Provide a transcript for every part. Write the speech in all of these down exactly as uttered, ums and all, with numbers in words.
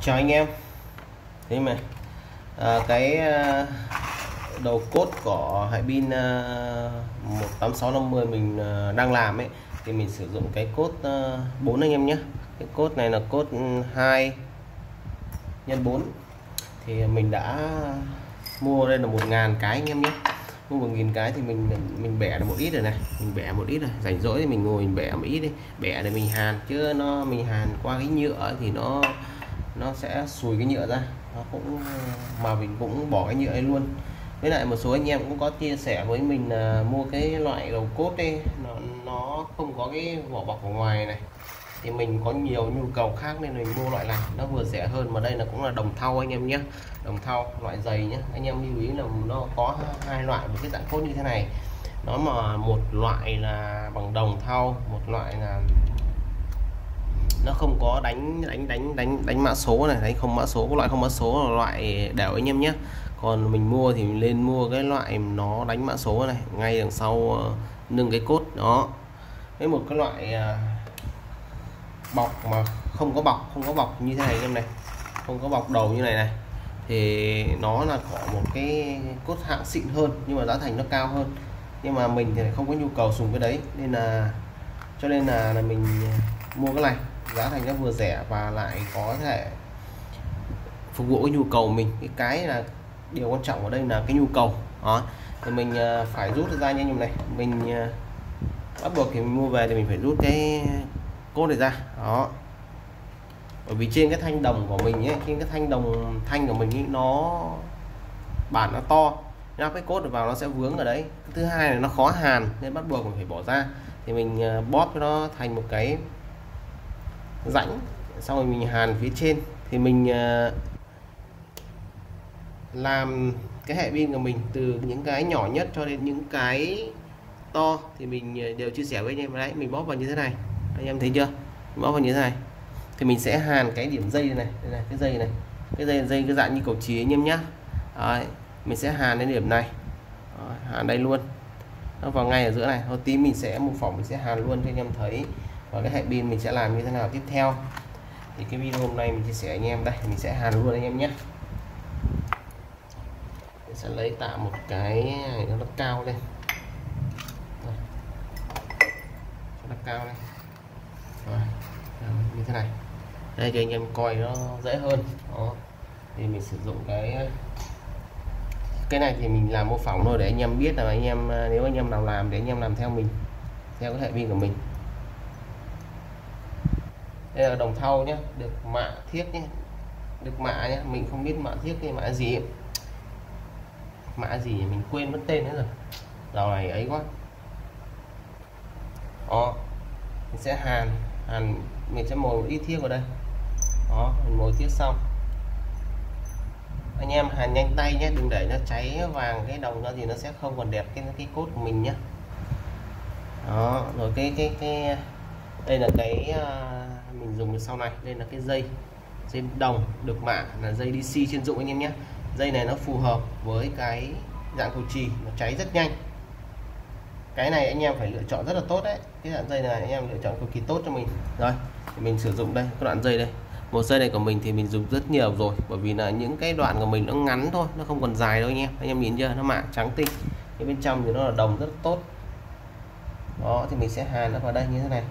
Chào anh em. Thế mà à, cái à, đầu cốt của hệ pin à, một tám sáu năm mươi mình à, đang làm ấy thì mình sử dụng cái cốt à, bốn anh em nhé. Cái cốt này là cốt hai nhân bốn thì mình đã mua, đây là một ngàn cái anh em nhé. Mua một nghìn cái thì mình mình bẻ được một ít rồi này, mình bẻ một ít rồi, rảnh rỗi thì mình ngồi mình bẻ một ít đi, bẻ để mình hàn, chứ nó mình hàn qua cái nhựa thì nó nó sẽ sùi cái nhựa ra, nó cũng mà mình cũng bỏ cái nhựa ấy luôn. Với lại một số anh em cũng có chia sẻ với mình là mua cái loại đầu cốt ấy, nó, nó không có cái vỏ bọc ở ngoài này, thì mình có nhiều nhu cầu khác nên mình mua loại này nó vừa rẻ hơn, mà đây là cũng là đồng thau anh em nhé, đồng thau loại dày nhé. Anh em lưu ý là nó có hai loại, một cái dạng cốt như thế này, nó mà một loại là bằng đồng thau, một loại là nó không có đánh đánh đánh đánh đánh mã số này, đánh không mã số. Có loại không mã số là loại đều anh em nhé. Còn mình mua thì mình lên mua cái loại nó đánh mã số này, ngay đằng sau uh, nâng cái cốt đó. Với một cái loại uh, bọc mà không có bọc, không có bọc như thế này anh em này, không có bọc đầu như này này, thì nó là có một cái cốt hạng xịn hơn nhưng mà giá thành nó cao hơn, nhưng mà mình thì không có nhu cầu dùng cái đấy nên là cho nên là, là mình mua cái này, giá thành nó vừa rẻ và lại có thể phục vụ cái nhu cầu mình. Cái cái là điều quan trọng ở đây là cái nhu cầu đó, thì mình phải rút ra nha anh em này. Mình bắt buộc thì mình mua về thì mình phải rút cái cốt này ra đó, bởi vì trên cái thanh đồng của mình ấy, trên cái thanh đồng thanh của mình ấy, nó bản nó to, nó cái cốt được vào nó sẽ vướng ở đấy. Thứ hai là nó khó hàn nên bắt buộc mình phải bỏ ra, thì mình bóp nó thành một cái rãnh, xong rồi mình hàn phía trên. Thì mình làm cái hệ pin của mình từ những cái nhỏ nhất cho đến những cái to thì mình đều chia sẻ với anh em. Đấy, mình bóp vào như thế này, anh em thấy chưa, mình bóp vào như thế này thì mình sẽ hàn cái điểm dây này, đây này, cái dây này, cái dây dây cái dạng như cầu chì anh em nhá. Đấy, mình sẽ hàn đến điểm này. Đấy, hàn đây luôn, nó vào ngay ở giữa này. Thôi tí mình sẽ mô phỏng, mình sẽ hàn luôn cho anh em thấy và cái hệ pin mình sẽ làm như thế nào tiếp theo. Thì cái video hôm nay mình chia sẻ anh em, đây mình sẽ hàn luôn anh em nhé. Mình sẽ lấy tạo một cái nó nó cao lên, nó cao lên rồi, như thế này đây cho anh em coi nó dễ hơn đó. Thì mình sử dụng cái cái này thì mình làm mô phỏng thôi để anh em biết, là anh em nếu anh em nào làm để anh em làm theo mình, theo cái hệ pin của mình. Đây là đồng thau nhé, được mạ thiếc nhé, được mạ nhé. Mình không biết mạ thiếc hay mạ gì, mạ gì mình quên mất tên nữa rồi, dạo này ấy quá đó. Mình sẽ hàn hàn mình sẽ mồi một ít thiếc vào đây đó, mình mồi thiếc xong anh em hàn nhanh tay nhé, đừng để nó cháy vàng cái đồng ra thì nó sẽ không còn đẹp cái cái cốt của mình nhé. Đó, rồi cái cái cái đây là cái uh, mình dùng được sau này, đây là cái dây dây đồng được mạ, là dây đê xê chuyên dụng anh em nhé. Dây này nó phù hợp với cái dạng cầu chì, nó cháy rất nhanh. Cái này anh em phải lựa chọn rất là tốt đấy, cái đoạn dây này anh em lựa chọn cực kỳ tốt cho mình. Rồi thì mình sử dụng đây cái đoạn dây đây, một dây này của mình thì mình dùng rất nhiều rồi, bởi vì là những cái đoạn của mình nó ngắn thôi, nó không còn dài đâu anh em. Anh em nhìn chưa, nó mạ trắng tinh, cái bên trong thì nó là đồng rất tốt đó. Thì mình sẽ hàn nó vào đây như thế này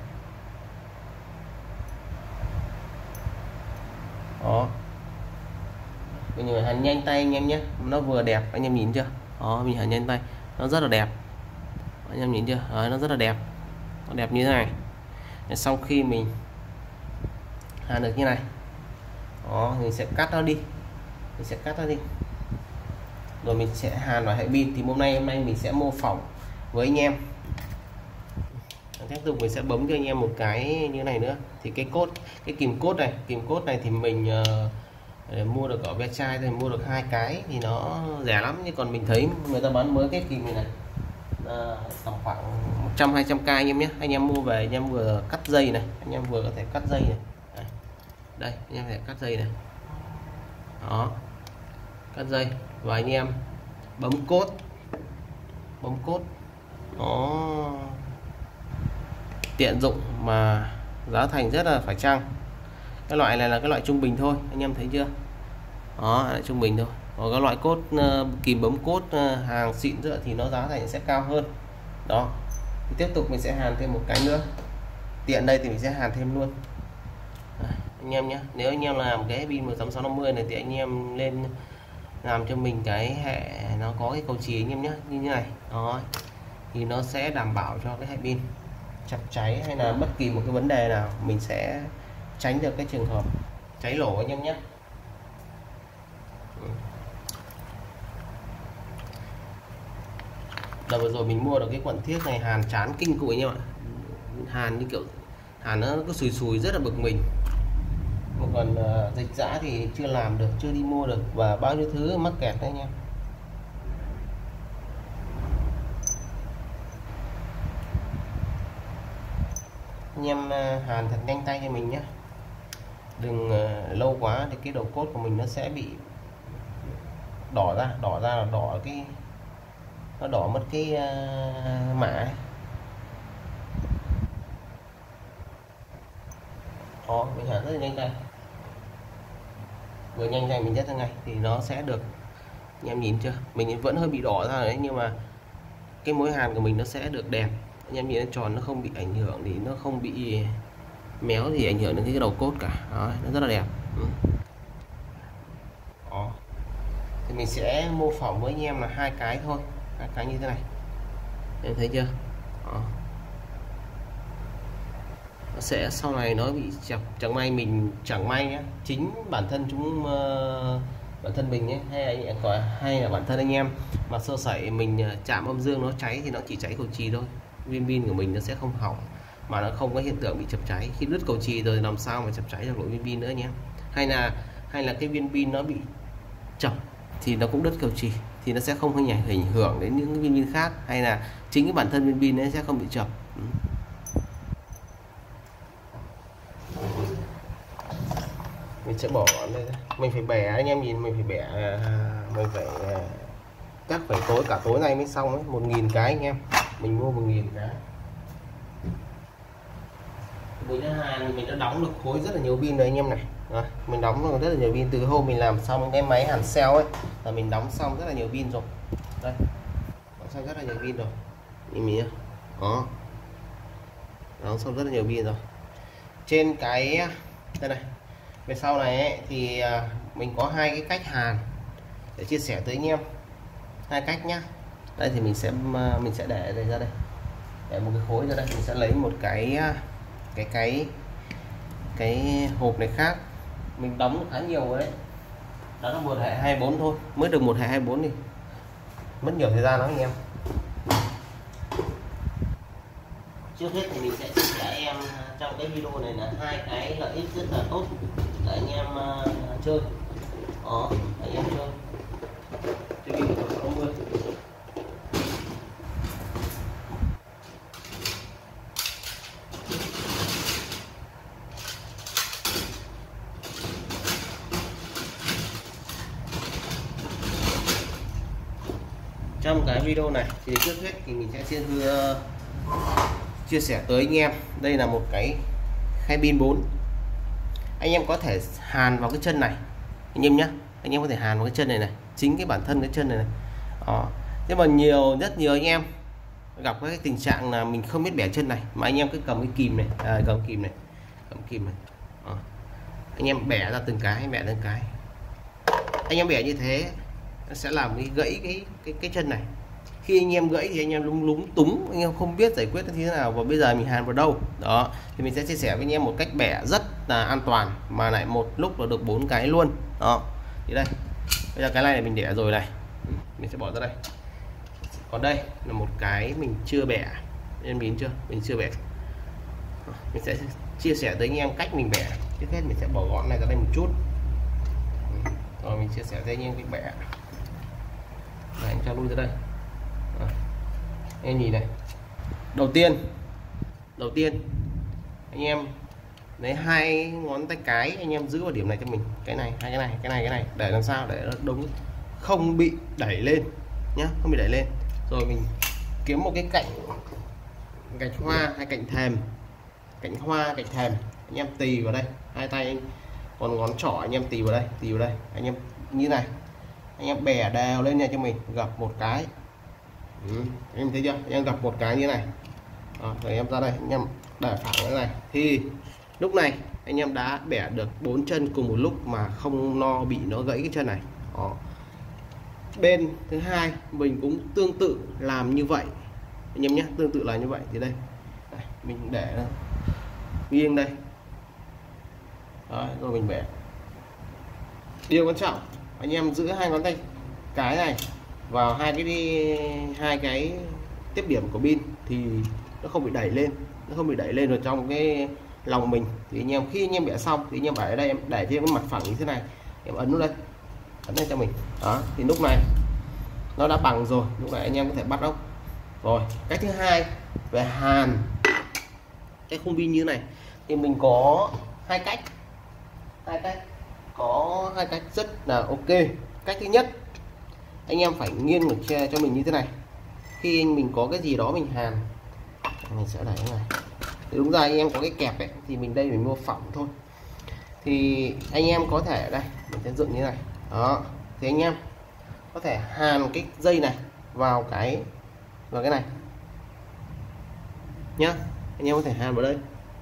đó, mình phải hàn nhanh tay anh em nhé, nó vừa đẹp. Anh em nhìn chưa đó, mình hàn nhanh tay nó rất là đẹp, anh em nhìn chưa đó, nó rất là đẹp, nó đẹp như thế này. Sau khi mình hàn được như này đó, mình sẽ cắt nó đi, mình sẽ cắt nó đi rồi mình sẽ hàn vào hệ pin. Thì hôm nay hôm nay mình sẽ mô phỏng với anh em, tiếp tục mình sẽ bấm cho anh em một cái như này nữa. Thì cái cốt, cái kìm cốt này, kìm cốt này thì mình uh, mua được ở ve chai thì mua được hai cái thì nó rẻ lắm, nhưng còn mình thấy người ta bán mới cái kìm này này uh, tầm khoảng một trăm hai trăm k anh em nhé. Anh em mua về anh em vừa cắt dây này, anh em vừa có thể cắt dây này, đây, đây anh em có thể cắt dây này đó, cắt dây và anh em bấm cốt, bấm cốt nó tiện dụng mà giá thành rất là phải chăng. Cái loại này là cái loại trung bình thôi, anh em thấy chưa? Đó là trung bình thôi. Còn các loại cốt uh, kìm bấm cốt uh, hàng xịn nữa thì nó giá thành sẽ cao hơn. Đó. Thì tiếp tục mình sẽ hàn thêm một cái nữa. Tiện đây thì mình sẽ hàn thêm luôn. À, anh em nhé, nếu anh em làm cái pin một tám sáu năm mươi này thì anh em lên làm cho mình cái hệ nó có cái cầu chì anh em nhé, như thế này. Đó. Thì nó sẽ đảm bảo cho cái hệ pin chập cháy hay là bất kỳ một cái vấn đề nào mình sẽ tránh được cái trường hợp cháy nổ anh em nhé. Đợt vừa rồi mình mua được cái quận thiết này hàn chán kinh cụ anh em ạ. Hàn như kiểu hàn nó cứ sùi sùi rất là bực mình. Một còn uh, dịch giã thì chưa làm được, chưa đi mua được và bao nhiêu thứ mắc kẹt đấy anh em. Anh em uh, hàn thật nhanh tay cho mình nhé. Đừng uh, lâu quá thì cái đầu cốt của mình nó sẽ bị đỏ ra, đỏ ra là đỏ cái nó đỏ mất cái uh, mã ấy. Đó, mình hàn rất là nhanh tay, vừa nhanh tay mình rất là ngay thì nó sẽ được. Anh em nhìn chưa, mình vẫn hơi bị đỏ ra đấy nhưng mà cái mối hàn của mình nó sẽ được đẹp. Anh em nhìn nó tròn, nó không bị ảnh hưởng thì nó không bị méo thì ảnh hưởng đến cái đầu cốt cả. Đó, nó rất là đẹp. Ừ. Đó. Thì mình sẽ mô phỏng với anh em là hai cái thôi, hai cái như thế này, em thấy chưa? Đó. Nó sẽ sau này nó bị chập, chẳng may mình chẳng may nhé, chính bản thân chúng uh, bản thân mình nhé, hay anh em có hay là bản thân anh em mà sơ sẩy mình chạm âm dương nó cháy thì nó chỉ cháy cầu chì thôi, viên pin của mình nó sẽ không hỏng mà nó không có hiện tượng bị chập cháy. Khi đứt cầu chì rồi làm sao mà chập cháy được lỗi viên pin nữa nhé. Hay là hay là cái viên pin nó bị chập thì nó cũng đứt cầu chì thì nó sẽ không ảnh hưởng đến những viên pin khác, hay là chính cái bản thân viên pin nó sẽ không bị chập. Mình sẽ bỏ đây, mình phải bẻ anh em nhìn, mình phải bẻ, mình phải chắc phải tối cả tối nay mới xong ấy. Một nghìn cái anh em, mình mua một nghìn cái. Với thứ hai mình đã đóng được khối rất là nhiều pin rồi anh em này. Đó, mình đóng được rất là nhiều pin từ hôm mình làm xong cái máy hàn cell ấy là mình đóng xong rất là nhiều pin rồi. Đây, đóng xong rất là nhiều pin rồi, nhìn mình nhá. Đó, đóng xong rất là nhiều pin rồi. Trên cái đây này, về sau này ấy, thì mình có hai cái cách hàn để chia sẻ tới anh em, hai cách nhá. Đây thì mình sẽ mình sẽ để đây ra đây, để một cái khối ra đây, mình sẽ lấy một cái cái cái cái hộp này khác, mình đóng được khá nhiều rồi đấy, đó là một hệ hai bốn thôi, mới được một hệ hai bốn đi, mất nhiều thời gian lắm anh em. Trước hết thì mình sẽ chia sẻ em trong cái video này là hai cái lợi ích rất là tốt để anh em uh, chơi. Đó, anh em chơi chơi pin một sáu mươi. Trong cái video này thì trước hết thì mình sẽ chia đưa chia sẻ tới anh em, đây là một cái khay pin bốn. Anh em có thể hàn vào cái chân này anh em nhé, anh em có thể hàn vào cái chân này này, chính cái bản thân cái chân này này. Đó. Nhưng mà nhiều rất nhiều anh em gặp cái tình trạng là mình không biết bẻ chân này mà anh em cứ cầm cái kìm này, à, cầm kìm này, cầm kìm này. Đó. Anh em bẻ ra từng cái, bẻ từng cái. Anh em bẻ như thế nó sẽ làm cái gãy cái cái cái chân này. Khi anh em gãy thì anh em lúng lúng túng, anh em không biết giải quyết như thế nào và bây giờ mình hàn vào đâu. Đó thì mình sẽ chia sẻ với anh em một cách bẻ rất là an toàn mà lại một lúc là được bốn cái luôn. Đó thì đây, bây giờ cái này mình để rồi này, mình sẽ bỏ ra đây. Còn đây là một cái mình chưa bẻ, em nhìn chưa, mình chưa bẻ. Mình sẽ chia sẻ tới anh em cách mình bẻ. Trước hết mình sẽ bỏ gọn này ra đây một chút, rồi mình chia sẻ với anh em cách bẻ. Này, anh cho lui ra đây. Đó. Em nhìn này, đầu tiên đầu tiên anh em lấy hai ngón tay cái, anh em giữ vào điểm này cho mình, cái này, hai cái này, cái này, cái này, để làm sao để nó đúng, không bị đẩy lên nhá, không bị đẩy lên. Rồi mình kiếm một cái cạnh cạnh hoa hay cạnh thềm, cạnh hoa cạnh thềm, anh em tì vào đây, hai tay anh, còn ngón trỏ anh em tì vào đây, tì vào đây, anh em như này, anh em bẻ đều lên nha cho mình, gặp một cái. Ừ, em thấy chưa, anh em gặp một cái như này. Đó, rồi em ra đây, anh em để phẳng cái này, thì lúc này anh em đã bẻ được bốn chân cùng một lúc mà không lo bị nó gãy cái chân này. Đó. Bên thứ hai mình cũng tương tự làm như vậy anh em nhé, tương tự là như vậy. Thì đây, đây mình để nghiêng đây. Đó, rồi mình bẻ. Điều quan trọng anh em giữ hai ngón tay cái này vào hai cái đi hai cái tiếp điểm của pin thì nó không bị đẩy lên, nó không bị đẩy lên vào trong cái lòng mình. Thì anh em khi anh em bẻ xong thì anh em để ở đây, em để trên cái mặt phẳng như thế này, em ấn nút đây, ấn lên cho mình. Đó, thì lúc này nó đã bằng rồi, lúc này anh em có thể bắt ốc. Rồi cách thứ hai về hàn cái khung pin như này thì mình có hai cách, hai cách có hai cách rất là ok. Cách thứ nhất, anh em phải nghiêng ngược cho mình như thế này. Khi mình có cái gì đó mình hàn, mình sẽ đẩy cái này. Thì đúng ra anh em có cái kẹp ấy, thì mình đây mình mua phỏng thôi. Thì anh em có thể đây mình sẽ dựng như thế này. Đó, thì anh em có thể hàn cái dây này vào cái vào cái này nhá. Anh em có thể hàn vào đây,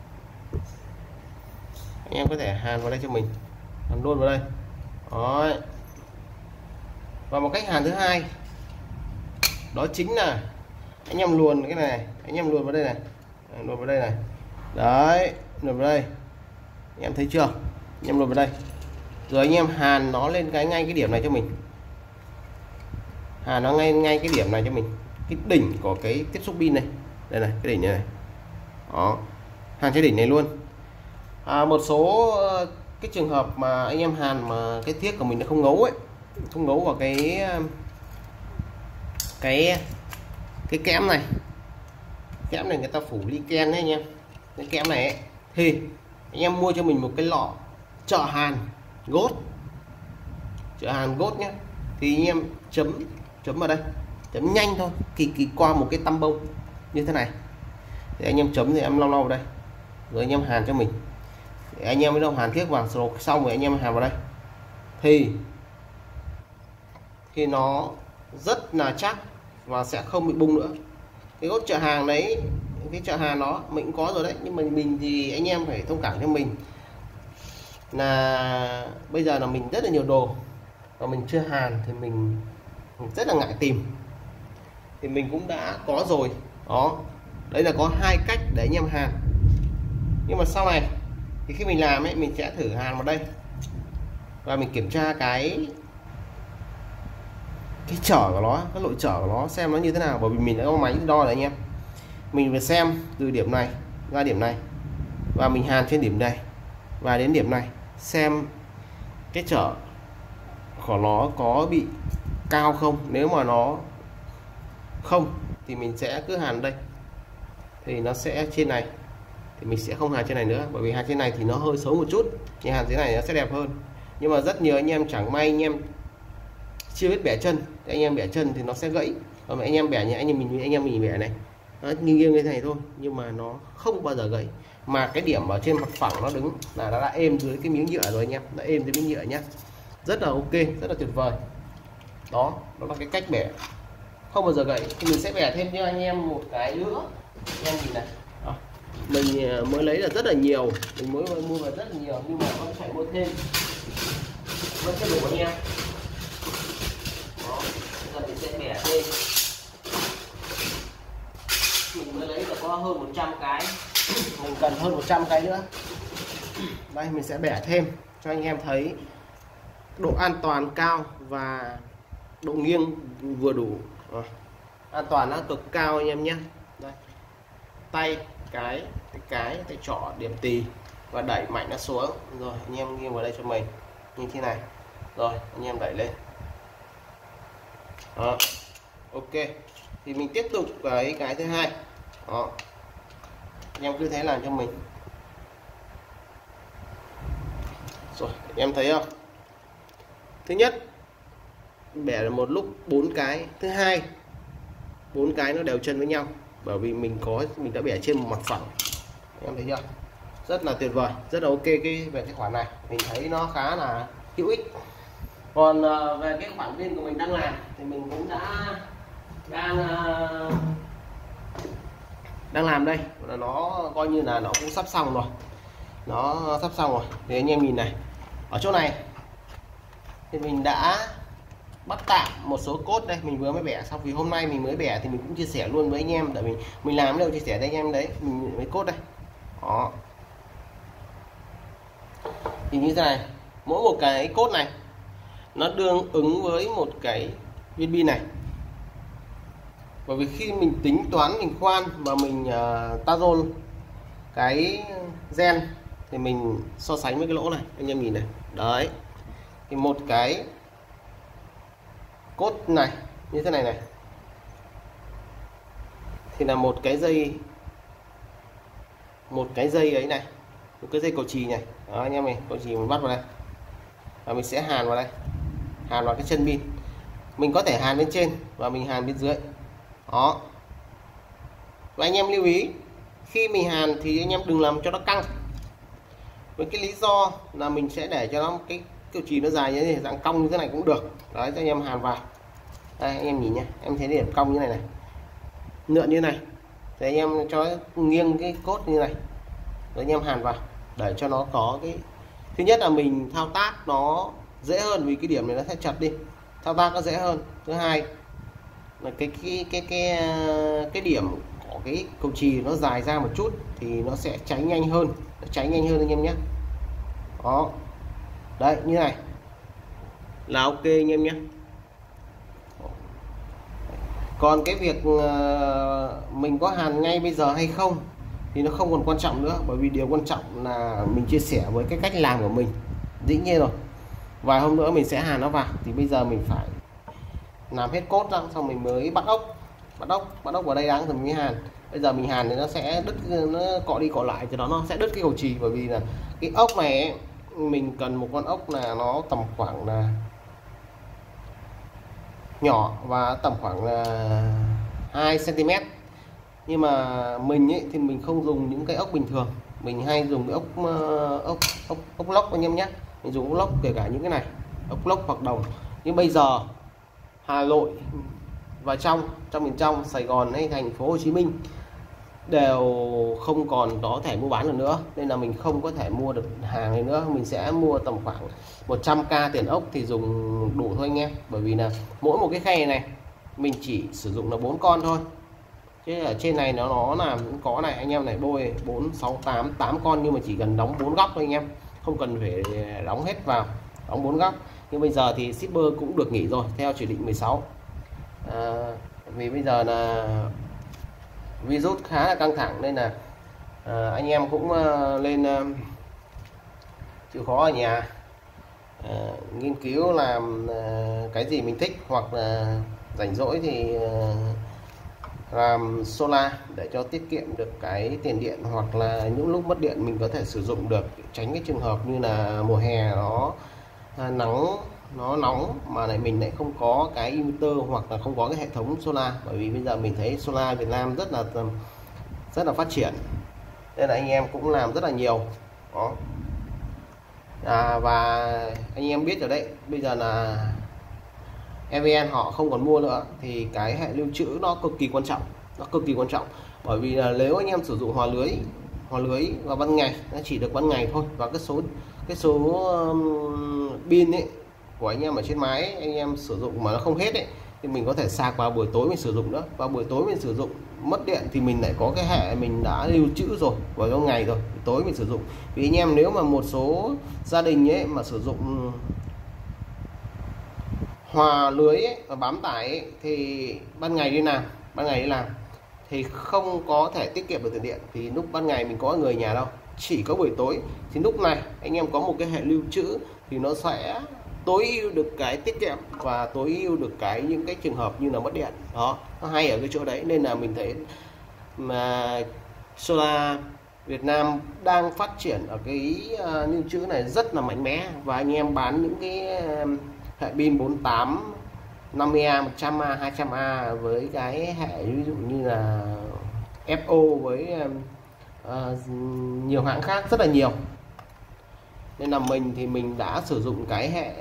anh em có thể hàn vào đây cho mình, hàn luôn vào đây. Đó. Và một cách hàn thứ hai đó chính là anh em luồn cái này, anh em luồn vào đây này, luồn vào đây này, đấy, luồn vào đây, anh em thấy chưa, anh em luồn vào đây, rồi anh em hàn nó lên cái ngay cái điểm này cho mình, hàn nó ngay ngay cái điểm này cho mình, cái đỉnh của cái tiếp xúc pin này, đây này, cái đỉnh này, này. Đó, hàn cái đỉnh này luôn. À, một số cái trường hợp mà anh em hàn mà cái thiết của mình nó không ngấu ấy, không ngấu vào cái cái cái kẽm này, kẽm này người ta phủ lichen đấy anh em, cái kẽm này ấy, thì anh em mua cho mình một cái lọ trợ hàn gốt, trợ hàn gốt nhé. Thì anh em chấm chấm vào đây, chấm nhanh thôi, kỳ kỳ qua một cái tăm bông như thế này, thì anh em chấm thì em lau lau vào đây, rồi anh em hàn cho mình. Để anh em mới đâu hàn thiết vào rồi xong rồi anh em hàn vào đây, thì khi nó rất là chắc và sẽ không bị bung nữa. Cái gốt trợ hàng đấy, cái trợ hàng nó mình cũng có rồi đấy, nhưng mà mình thì anh em phải thông cảm cho mình là bây giờ là mình rất là nhiều đồ và mình chưa hàn thì mình rất là ngại tìm, thì mình cũng đã có rồi. Đó, đây là có hai cách để anh em hàn. Nhưng mà sau này thì khi mình làm ấy, mình sẽ thử hàn vào đây và mình kiểm tra cái cái trở của nó, cái lội trở của nó xem nó như thế nào, bởi vì mình đã có máy đo rồi anh em. Mình phải xem từ điểm này ra điểm này và mình hàn trên điểm này và đến điểm này, xem cái trở của nó có bị cao không. Nếu mà nó không thì mình sẽ cứ hàn đây, thì nó sẽ trên này thì mình sẽ không hàn trên này nữa, bởi vì hàn trên này thì nó hơi xấu một chút, nhưng hàn thế này nó sẽ đẹp hơn. Nhưng mà rất nhiều anh em chẳng may anh em chưa biết bẻ chân, anh em bẻ chân thì nó sẽ gãy. Còn anh em bẻ như anh em mình anh em mình bẻ này, nó nghiêng nghiêng như thế này thôi, nhưng mà nó không bao giờ gãy. Mà cái điểm ở trên mặt phẳng nó đứng là nó đã êm dưới cái miếng nhựa rồi anh em, đã êm dưới miếng nhựa nhá, rất là ok, rất là tuyệt vời. Đó, đó là cái cách bẻ không bao giờ gãy. Thì mình sẽ bẻ thêm cho anh em một cái nữa, anh em nhìn này. Đó, mình mới lấy là rất là nhiều, mình mới mua là rất là nhiều, nhưng mà vẫn phải mua thêm, vẫn chưa đủ anh em. Đó, bây giờ mình sẽ bẻ thêm, mình mới lấy là có hơn một trăm cái, mình cần hơn một trăm cái nữa. Đây mình sẽ bẻ thêm cho anh em thấy độ an toàn cao và độ nghiêng vừa đủ. Rồi, an toàn nó cực cao anh em nhé. Đây, tay cái cái cái tay trỏ điểm tì và đẩy mạnh nó xuống, rồi anh em nghiêng vào đây cho mình như thế này, rồi anh em đẩy lên. Đó, ok. Thì mình tiếp tục với cái thứ hai. Đó, anh em cứ thế làm cho mình. Rồi anh em thấy không, thứ nhất bẻ một lúc bốn cái, thứ hai bốn cái nó đều chân với nhau, bởi vì mình có mình đã bẻ trên một mặt phẳng, anh em thấy chưa, rất là tuyệt vời, rất là ok cái về cái khoản này, mình thấy nó khá là hữu ích. Còn uh, về cái khoản pin của mình đang làm thì mình cũng đã đang uh, đang làm đây, là nó coi như là nó cũng sắp xong rồi, nó sắp xong rồi. Thì anh em nhìn này, ở chỗ này thì mình đã bắt tạm một số cốt đây, mình vừa mới bẻ xong, vì hôm nay mình mới bẻ thì mình cũng chia sẻ luôn với anh em, tại vì mình làm đâu chia sẻ với anh em đấy, mình mấy cốt đây đó. Thì như thế này, mỗi một cái cốt này nó tương ứng với một cái viên pin này, bởi vì khi mình tính toán mình khoan và mình uh, ta roll cái gen thì mình so sánh với cái lỗ này, anh em nhìn này đấy, thì một cái cốt này như thế này này thì là một cái dây một cái dây ấy này, một cái dây cầu chì này đó anh em, này cầu chì mình bắt vào đây và mình sẽ hàn vào đây, hàn vào cái chân pin, mình có thể hàn bên trên và mình hàn bên dưới đó. Và anh em lưu ý khi mình hàn thì anh em đừng làm cho nó căng, với cái lý do là mình sẽ để cho nó cái cầu chì nó dài như thế này, dạng cong như thế này cũng được đấy, cho anh em hàn vào đây, anh em nhìn nhé, em thấy điểm cong như này này, lượn như này thì anh em cho nghiêng cái cốt như này rồi anh em hàn vào để cho nó có cái, thứ nhất là mình thao tác nó dễ hơn vì cái điểm này nó sẽ chật đi, thao tác nó dễ hơn. Thứ hai là cái cái cái cái cái điểm của cái cầu chì nó dài ra một chút thì nó sẽ cháy nhanh hơn, nó cháy nhanh hơn anh em nhé đó. Đấy như này là ok anh em nhé. Còn cái việc mình có hàn ngay bây giờ hay không thì nó không còn quan trọng nữa, bởi vì điều quan trọng là mình chia sẻ với cái cách làm của mình, dĩ nhiên rồi vài hôm nữa mình sẽ hàn nó vào, thì bây giờ mình phải làm hết cốt ra xong mình mới bắt ốc, bắt ốc bắt ốc vào đây đáng rồi mình mới hàn. Bây giờ mình hàn thì nó sẽ đứt, nó cọ đi cọ lại thì đó nó sẽ đứt cái cầu chì, bởi vì là cái ốc này ấy, mình cần một con ốc là nó tầm khoảng là nhỏ và tầm khoảng là hai xăng ti mét, nhưng mà mình ấy thì mình không dùng những cái ốc bình thường, mình hay dùng cái ốc ốc ốc ốc lốc anh em nhé, mình dùng ốc lốc kể cả những cái này ốc lốc hoặc đồng. Nhưng bây giờ Hà Nội và trong trong miền trong Sài Gòn hay thành phố Hồ Chí Minh đều không còn có thể mua bán được nữa, nên là mình không có thể mua được hàng này nữa. Mình sẽ mua tầm khoảng một trăm k tiền ốc thì dùng đủ thôi anh em, bởi vì là mỗi một cái khay này mình chỉ sử dụng là bốn con thôi, chứ ở trên này nó nó là cũng có này anh em này, bôi bốn sáu tám tám con, nhưng mà chỉ cần đóng bốn góc thôi anh em, không cần phải đóng hết vào, đóng bốn góc. Nhưng bây giờ thì shipper cũng được nghỉ rồi theo chỉ định mười sáu, à, vì bây giờ là virus khá là căng thẳng nên là à, anh em cũng uh, lên uh, chịu khó ở nhà, uh, nghiên cứu làm uh, cái gì mình thích, hoặc là rảnh rỗi thì uh, làm solar để cho tiết kiệm được cái tiền điện, hoặc là những lúc mất điện mình có thể sử dụng được, tránh cái trường hợp như là mùa hè nó uh, nắng nó nóng mà lại mình lại không có cái inverter hoặc là không có cái hệ thống solar. Bởi vì bây giờ mình thấy solar Việt Nam rất là rất là phát triển, nên là anh em cũng làm rất là nhiều đó. À, và anh em biết rồi đấy, bây giờ là e vê en họ không còn mua nữa thì cái hệ lưu trữ nó cực kỳ quan trọng, nó cực kỳ quan trọng bởi vì là nếu anh em sử dụng hòa lưới hòa lưới vào ban ngày, nó chỉ được ban ngày thôi, và cái số cái số um, pin ấy của anh em ở trên máy ấy, anh em sử dụng mà nó không hết ấy, thì mình có thể sạc vào buổi tối mình sử dụng nữa, vào buổi tối mình sử dụng mất điện thì mình lại có cái hệ mình đã lưu trữ rồi vào trong ngày rồi, buổi tối mình sử dụng. Vì anh em nếu mà một số gia đình ấy mà sử dụng hòa lưới ấy, và bám tải ấy, thì ban ngày đi làm ban ngày đi làm thì không có thể tiết kiệm được tiền điện, thì lúc ban ngày mình có người nhà đâu, chỉ có buổi tối thì lúc này anh em có một cái hệ lưu trữ thì nó sẽ tối ưu được cái tiết kiệm và tối ưu được cái những cái trường hợp như là mất điện đó, nó hay ở cái chỗ đấy. Nên là mình thấy mà solar Việt Nam đang phát triển ở cái uh, lưu trữ này rất là mạnh mẽ, và anh em bán những cái uh, hệ pin bốn mươi tám, năm mươi a, một trăm a, hai trăm a với cái hệ ví dụ như là ép ô với uh, uh, nhiều hãng khác rất là nhiều, nên là mình thì mình đã sử dụng cái hệ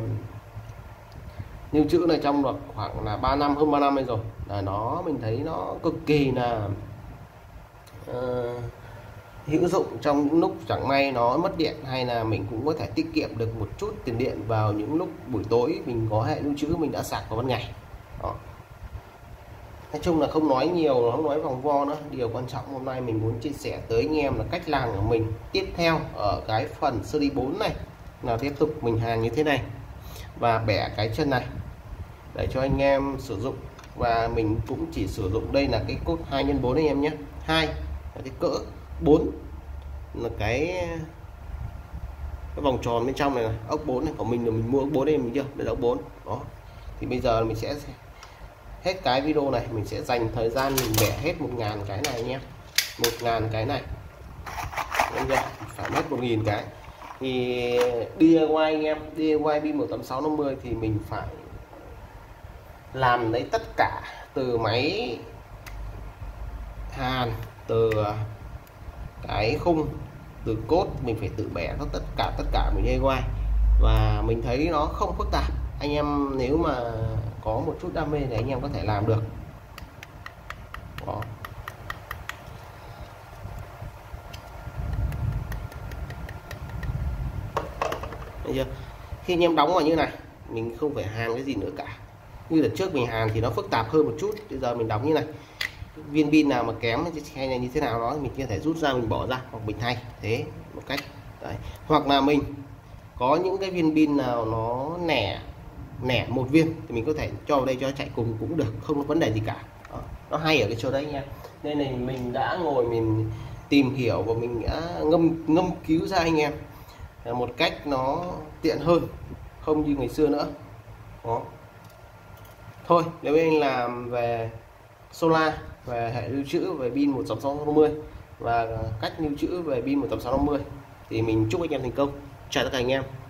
lưu trữ này trong được khoảng là ba năm, hơn ba năm rồi, là nó mình thấy nó cực kỳ là uh, hữu dụng trong những lúc chẳng may nó mất điện, hay là mình cũng có thể tiết kiệm được một chút tiền điện vào những lúc buổi tối mình có hệ lưu trữ mình đã sạc vào ban ngày. Đó. Nói chung là không nói nhiều, không nói vòng vo nữa. Điều quan trọng hôm nay mình muốn chia sẻ tới anh em là cách làm của mình tiếp theo ở cái phần series bốn này, là tiếp tục mình hàn như thế này và bẻ cái chân này để cho anh em sử dụng. Và mình cũng chỉ sử dụng đây là cái cốt hai nhân bốn anh em nhé. Hai là cái cỡ, bốn là cái cái vòng tròn bên trong này, này. Ốc bốn này của mình là mình mua ốc bốn đây, mình chưa đây là ốc bốn. Đó thì bây giờ mình sẽ hết cái video này mình sẽ dành thời gian mình vẽ hết một ngàn cái này nhé, một ngàn cái này phải mất một nghìn cái. Thì đê i y anh em, đê i y pin một tám sáu năm mươi thì mình phải làm lấy tất cả từ máy hàn, từ cái khung, từ cốt mình phải tự bẻ tất cả tất cả mình đê i y, và mình thấy nó không phức tạp. Anh em nếu mà có một chút đam mê thì anh em có thể làm được. Đó. Thấy chưa? Khi anh em đóng vào như này mình không phải hàn cái gì nữa cả. Như đợt trước mình hàn thì nó phức tạp hơn một chút, bây giờ mình đóng như này, viên pin nào mà kém hay là như thế nào đó mình có thể rút ra mình bỏ ra, hoặc mình thay thế một cách. Đấy. Hoặc là mình có những cái viên pin nào nó nẻ nẻ một viên thì mình có thể cho vào đây cho chạy cùng cũng được, không có vấn đề gì cả. Đó. Nó hay ở cái chỗ đấy nha, nên là mình đã ngồi mình tìm hiểu và mình đã ngâm ngâm cứu ra anh em một cách nó tiện hơn, không như ngày xưa nữa. Đó. Thôi nếu anh làm về solar, về hệ lưu trữ, về pin một tám sáu năm mươi và cách lưu trữ về pin một tám sáu năm mươi thì mình chúc anh em thành công. Chào tất cả anh em.